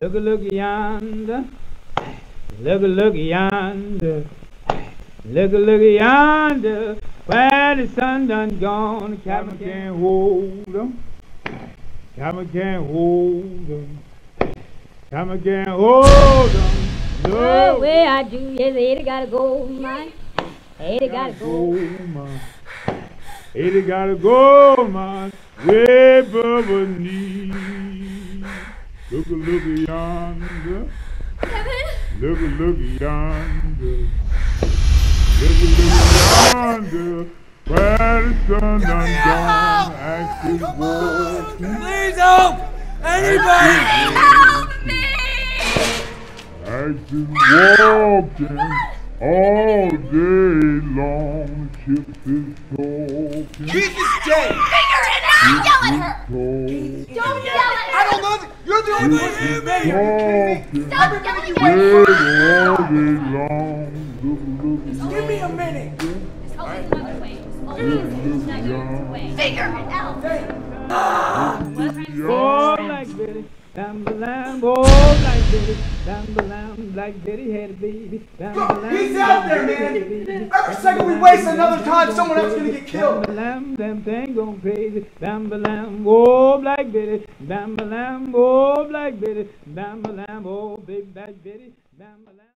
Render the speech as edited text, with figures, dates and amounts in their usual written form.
look yonder. Look yonder. Look yonder. Where the sun done gone, the cabin can't hold 'em. Cabin can't hold 'em. Cabin can't hold 'em. No way I do. Yes, Eddie gotta go, man. Eddie gotta go. Eddie gotta go, man. Way above her knee. Look yonder. Look yonder. Look yonder. Where the sun done gone, active walking. Please help! Anybody! Help me! Active walking all day long. Ships is talking. Keith is dead! Figure it out! Yell at her! Don't yell at her! I don't know that you're the only one here, man! Stop yelling at all her! day long. Give me a minute! Figure it out! Oh, like Betty, Bam-ba-lam, oh, like Betty, Bam-ba-lam, like Betty had a baby, Bam-ba-lam. He's out there, man! Every second we waste another time, someone else is gonna get killed! Bam-ba-lam, them thing going crazy, Bam-ba-lam, oh, like Betty, Bam-ba-lam, oh, like Betty, Bam-ba-lam, oh, baby, like Betty, Bam-ba-lam.